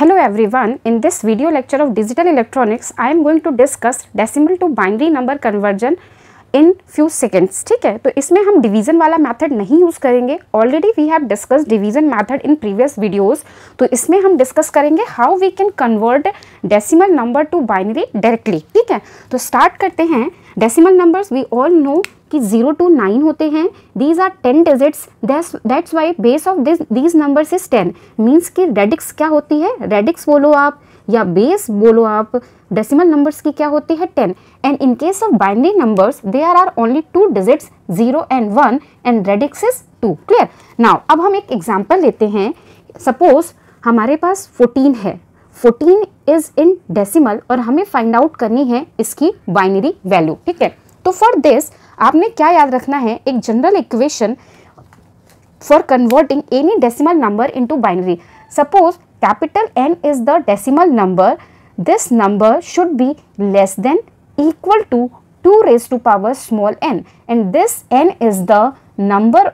Hello everyone, in this video lecture of digital electronics I am going to discuss decimal to binary number conversion in few seconds. ठीक है, तो इसमें हम division वाला method नहीं use करेंगे. Already we have discuss division method in previous videos. तो इसमें हम डिस्कस करेंगे how we can convert decimal number to binary directly. ठीक है, तो स्टार्ट करते हैं. Decimal numbers we all know कि 0 to 9 होते हैं. These are 10 digits. That's why base of these numbers is 10. Means कि रेडिक्स क्या होती है, रेडिक्स बोलो आप या बेस बोलो आप, डेसिमल नंबर्स की क्या होती है 10. And in case of binary numbers there are only 2 digits 0 and 1 and radix is 2. Clear. Now अब हम एक एग्जांपल लेते हैं. सपोज हमारे पास 14 है. 14 इज इन डेसिमल और हमें फाइंड आउट करनी है इसकी बाइनरी वैल्यू. ठीक है, तो फॉर दिस आपने क्या याद रखना है, एक general equation for converting any decimal number into binary. Suppose capital N is the decimal number. This number should be less than equal to 2 raised to power small n, and this n is the number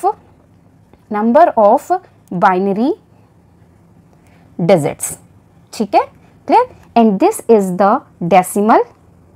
of binary digits. ठीक है, clear? And this is the decimal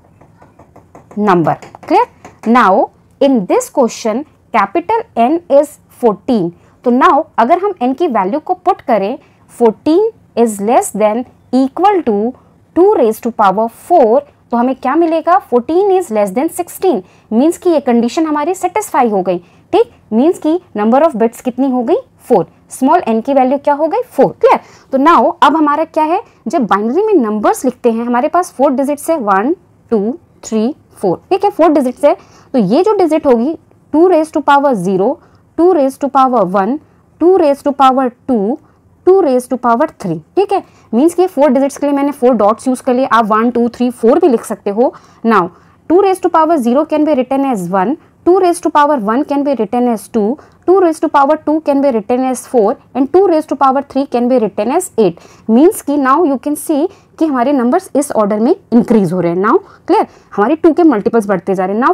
number. Clear? Now in this question capital N is 14. तो now अगर हम n की value को put करें 14 is less than equal to 2 raised to power 4, तो हमें क्या मिलेगा, 14 is less than 16. मीन्स कि ये कंडीशन हमारी सेटिस्फाई हो गई. ठीक, मीन्स कि नंबर ऑफ बिट्स कितनी हो गई 4. स्मॉल n की वैल्यू क्या हो गई 4. क्लियर. तो नाउ अब हमारा क्या है, जब बाइनरी में नंबर्स लिखते हैं हमारे पास 4 डिजिट्स है, 1 2 3 4. ठीक है, 4 डिजिट्स है. तो ये जो डिजिट होगी 2 raised to power 0, 2 raised to power 1, 2 raised to power 2, 2 raised to power 3. ठीक है, मीन्स कि 4 डिजिट्स के लिए मैंने 4 डॉट्स यूज कर लिए. आप 1 2 3 4 भी लिख सकते हो. Now 2 raised to power 0 can be written as 1, 2 raised to power 1 can be written as 2, 2 raised to power 2 can be written as 4 and 2 raised to power 3 can be written as 8. Means कि now you can see कि हमारे numbers इस order में increase हो रहे हैं. Now clear, हमारे 2 के मल्टीपल्स बढ़ते जा रहे हैं. नाउ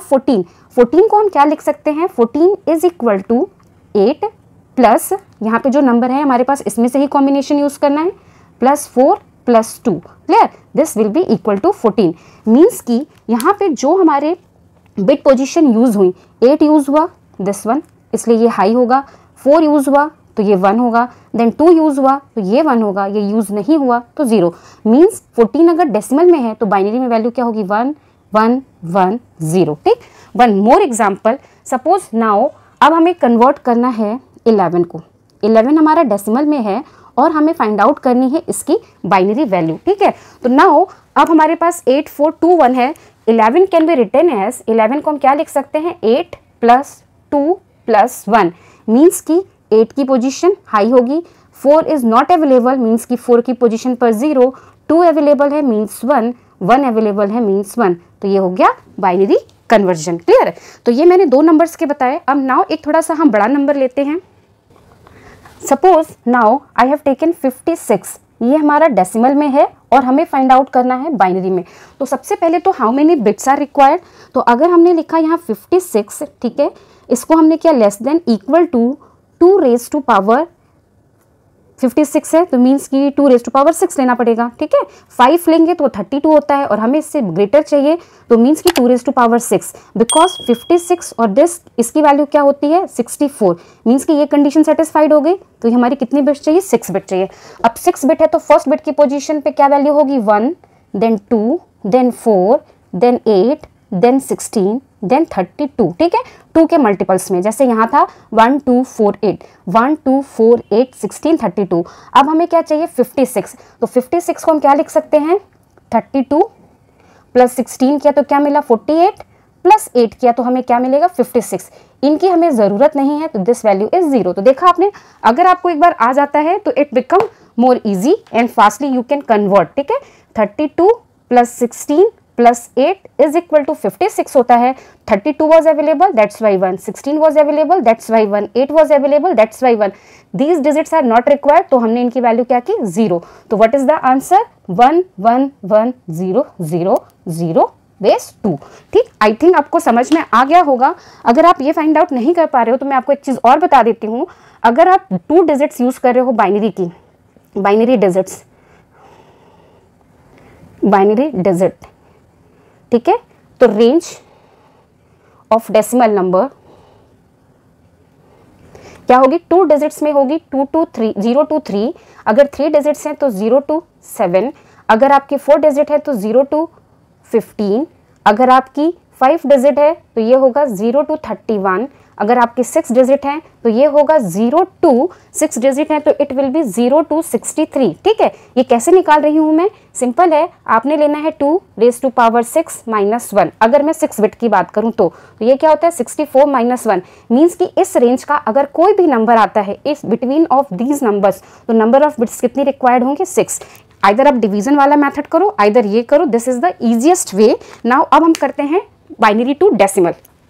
14 को हम क्या लिख सकते हैं, 14 इज इक्वल टू 8 प्लस यहाँ पे जो नंबर है हमारे पास इसमें से ही कॉम्बिनेशन यूज करना है, plus 4 plus 2. Clear, this will be equal to 14. Means कि यहाँ पे जो हमारे बिट पोजीशन यूज हुई, 8 यूज हुआ दिस वन, इसलिए ये हाई होगा. 4 यूज हुआ तो ये 1 होगा. देन 2 यूज हुआ तो ये 1 होगा. ये यूज नहीं हुआ तो 0. मीन्स 14 अगर डेसिमल में है तो बाइनरी में वैल्यू क्या होगी 1 1 1 0. ठीक, one more example. Suppose now अब हमें कन्वर्ट करना है 11 को. 11 हमारा डेसिमल में है और हमें फाइंड आउट करनी है इसकी बाइनरी वैल्यू. ठीक है, तो नाउ अब हमारे पास 8 4 2 1 है. 11 कैन बी रिटन एज, 11 को हम क्या लिख सकते हैं 8 प्लस 2 प्लस 1. मीन्स कि 8 की पोजीशन हाई होगी. 4 इज नॉट अवेलेबल, मीन्स कि 4 की पोजीशन पर 0, 2 अवेलेबल है मीन्स 1, 1 अवेलेबल है मीन्स 1. तो ये हो गया बाइनरी कन्वर्जन. क्लियर. तो ये मैंने 2 नंबर्स के बताए. अब नाउ एक थोड़ा सा हम बड़ा नंबर लेते हैं. Suppose now I have taken 56. ये हमारा डेसिमल में है और हमें फाइंड आउट करना है बाइनरी में. तो सबसे पहले तो how many bits are required. तो अगर हमने लिखा यहाँ 56, ठीक है, इसको हमने क्या less than equal to 2 raised to power 56 है तो मीन्स कि 2 raised to power 6 लेना पड़ेगा. ठीक है, 5 लेंगे तो 32 होता है और हमें इससे ग्रेटर चाहिए तो मीन्स कि 2 raised to power 6, बिकॉज 56 और दिस इसकी वैल्यू क्या होती है 64. मीन्स कि ये कंडीशन सेटिस्फाइड हो गई. तो हमारी कितनी बिट चाहिए 6 बिट चाहिए. अब 6 बिट है तो फर्स्ट बिट की पोजीशन पे क्या वैल्यू होगी 1, then 2, then 4, then 8, then 16, then 32. ठीक है, 2 के मल्टीपल्स में जैसे यहाँ था 1 2 4 8, 1 2 4 8 16 32. अब हमें क्या चाहिए 56. तो 56 को हम क्या लिख सकते हैं 32 प्लस 16 किया तो क्या मिला 48 प्लस 8 किया तो हमें क्या मिलेगा 56. इनकी हमें ज़रूरत नहीं है तो दिस वैल्यू इज 0. तो देखा आपने, अगर आपको एक बार आ जाता है तो it become more easy and fastly you can convert. ठीक है, 32 plus 16 plus 8 is equal to 56 होता है. 32 was available that's why 1, 16 was available that's why 1, 8 was available that's why 1. These digits are not required तो हमने इनकी value क्या की 0. तो what is the answer 1 1 1 0 0 0 base 2. ठीक, आई थिंक आपको समझ में आ गया होगा. अगर आप ये फाइंड आउट नहीं कर पा रहे हो तो मैं आपको एक चीज़ और बता देती हूँ. अगर आप 2 डिजिट्स यूज कर रहे हो बाइनरी की, बाइनरी डिजिट्स बाइनरी डिजिट, ठीक है। तो रेंज ऑफ डेसिमल नंबर क्या होगी, 2 डिजिट्स में होगी, 2 to 3, 0 to 3, अगर 3 डिजिट्स हैं तो 0 to 7, अगर आपकी 4 डिजिट है तो 0 to 15, अगर आपकी 5 डिजिट है तो ये होगा 0 to 31, अगर आपके 6 डिजिट हैं तो ये होगा 0 to 6 डिजिट है तो इट विल बी 0 to 63, ठीक है। ये कैसे निकाल रही हूँ मैं, सिंपल है, आपने लेना है 2 raised to power 6 minus 1, अगर मैं 6 बिट की बात करूँ तो ये क्या होता है 64 minus 1, मीन्स कि इस रेंज का अगर कोई भी नंबर आता है इस बिटवीन ऑफ दीज नंबर्स तो नंबर ऑफ बिट्स कितनी रिक्वायर्ड होंगे, 6। आइदर आप डिवीजन वाला मेथड करो, आइदर ये करो, this is the easiest way. Now अब हम करते हैं binary to decimal.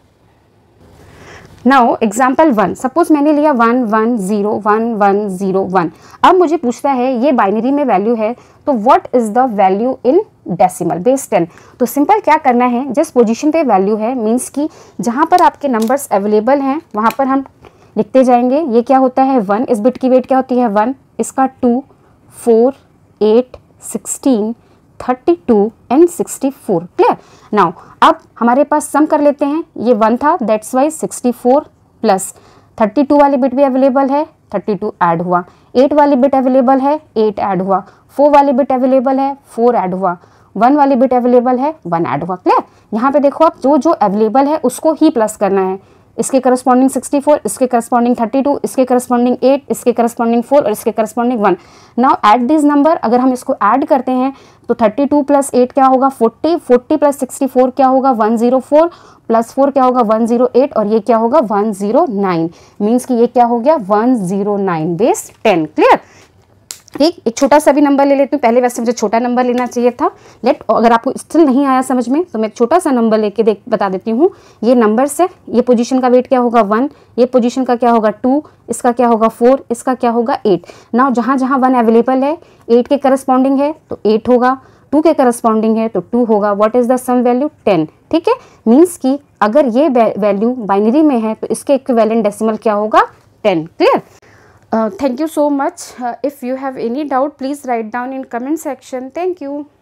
Now example 1, suppose मैंने लिया 1 1 0 1 1 0 1। अब मुझे पूछता है ये बाइनरी में वैल्यू है तो what is the value in decimal base 10। तो सिंपल क्या करना है, जिस पोजीशन पे वैल्यू है मींस कि जहाँ पर आपके नंबर्स अवेलेबल हैं वहाँ पर हम लिखते जाएंगे। ये क्या होता है 1, इस बिट की वेट क्या होती है 1, इसका 2 4 8 16 32 एंड 64, क्लियर। नाउ अब हमारे पास सम कर लेते हैं, ये 1 था दैट्स वाई 64 प्लस 32 वाली बिट भी अवेलेबल है, 32 ऐड हुआ, 8 वाली बिट अवेलेबल है, 8 ऐड हुआ, 4 वाली बिट अवेलेबल है, 4 ऐड हुआ, 1 वाली बिट अवेलेबल है, 1 ऐड हुआ, क्लियर। यहाँ पे देखो आप जो जो अवेलेबल है उसको ही प्लस करना है, इसके करस्पॉन्डिंग 64, इसके करस्पॉन्डिंग 32, इसके करस्पॉन्डिंग 8, इसके करस्पॉन्डिंग 4 और इसके corresponding 1। Now add this number, अगर हम इसको ऐड करते हैं तो 32 प्लस 8 क्या होगा 40, 40 प्लस 64 क्या होगा 104, प्लस 4 क्या होगा 108 और ये क्या होगा 109, मीन्स कि ये क्या हो गया 109 बेस 10, क्लियर। ठीक, एक छोटा सा भी नंबर ले लेती हूँ, पहले वैसे मुझे छोटा नंबर लेना चाहिए था, अगर आपको स्टिल नहीं आया समझ में तो मैं एक छोटा सा नंबर लेके बता देती हूँ। ये नंबर से ये पोजीशन का वेट क्या होगा 1, ये पोजीशन का क्या होगा 2, इसका क्या होगा 4, इसका क्या होगा 8। नाउ जहाँ जहाँ 1 अवेलेबल है 8 के करस्पॉन्डिंग है तो 8 होगा, 2 के करस्पॉन्डिंग है तो 2 होगा, what is the sum value 10, ठीक है। मीन्स कि अगर ये वैल्यू बाइनरी में है तो इसके इक्विवेलेंट डेसिमल क्या होगा 10, clear. Thank you so much. If you have any doubt, please write down in comment section. Thank you.